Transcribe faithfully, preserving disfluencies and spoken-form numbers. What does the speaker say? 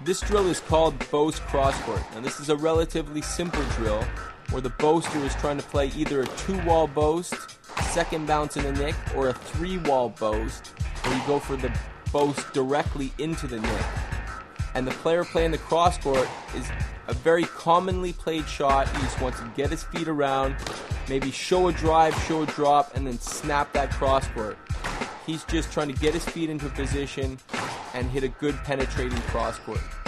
This drill is called Boast Crosscourt. Now this is a relatively simple drill where the boaster is trying to play either a two-wall boast, second bounce in the nick, or a three-wall boast where you go for the boast directly into the nick. And the player playing the crosscourt is a very commonly played shot. He just wants to get his feet around, maybe show a drive, show a drop, and then snap that crosscourt. He's just trying to get his feet into a position and hit a good penetrating crosscourt.